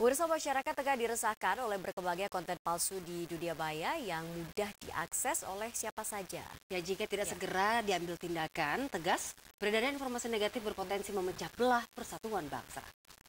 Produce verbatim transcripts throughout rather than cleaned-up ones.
Pemirsa, masyarakat tengah diresahkan oleh berkembangnya konten palsu di dunia maya yang mudah diakses oleh siapa saja. Ya, jika tidak Ya. segera diambil tindakan tegas, peredaran informasi negatif berpotensi memecah belah persatuan bangsa.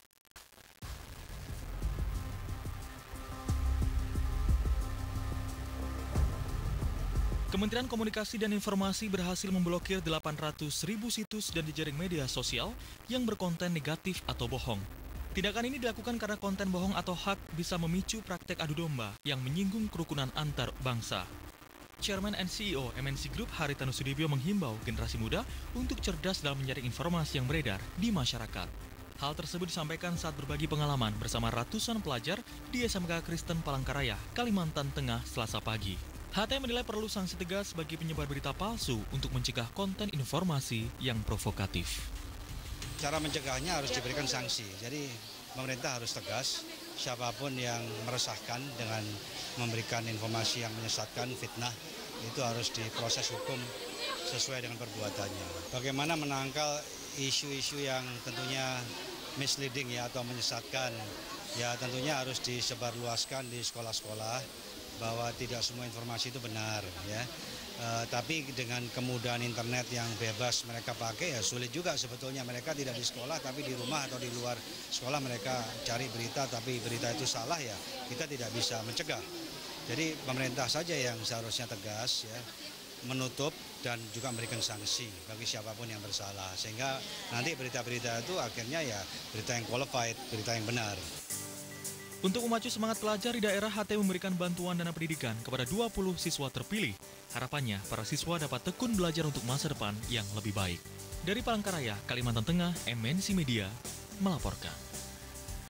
Kementerian Komunikasi dan Informasi berhasil memblokir delapan ratus ribu situs dan jejaring media sosial yang berkonten negatif atau bohong. Tindakan ini dilakukan karena konten bohong atau hoax bisa memicu praktek adu domba yang menyinggung kerukunan antar bangsa. Chairman and C E O M N C Group Haritanu Sudibyo menghimbau generasi muda untuk cerdas dalam menyaring informasi yang beredar di masyarakat. Hal tersebut disampaikan saat berbagi pengalaman bersama ratusan pelajar di S M K Kristen Palangkaraya, Kalimantan Tengah, Selasa pagi. H T menilai perlu sanksi tegas bagi penyebar berita palsu untuk mencegah konten informasi yang provokatif. Cara mencegahnya harus diberikan sanksi. Jadi pemerintah harus tegas, siapapun yang meresahkan dengan memberikan informasi yang menyesatkan, fitnah, itu harus diproses hukum sesuai dengan perbuatannya. Bagaimana menangkal isu-isu yang tentunya misleading ya atau menyesatkan, ya tentunya harus disebarluaskan di sekolah-sekolah bahwa tidak semua informasi itu benar ya. Uh, tapi dengan kemudahan internet yang bebas mereka pakai ya sulit juga sebetulnya, mereka tidak di sekolah tapi di rumah atau di luar sekolah mereka cari berita tapi berita itu salah, ya kita tidak bisa mencegah. Jadi pemerintah saja yang seharusnya tegas ya, menutup dan juga memberikan sanksi bagi siapapun yang bersalah sehingga nanti berita-berita itu akhirnya ya berita yang qualified, berita yang benar. Untuk memacu semangat pelajar di daerah, H T memberikan bantuan dana pendidikan kepada dua puluh siswa terpilih. Harapannya, para siswa dapat tekun belajar untuk masa depan yang lebih baik. Dari Palangkaraya, Kalimantan Tengah, M N C Media melaporkan.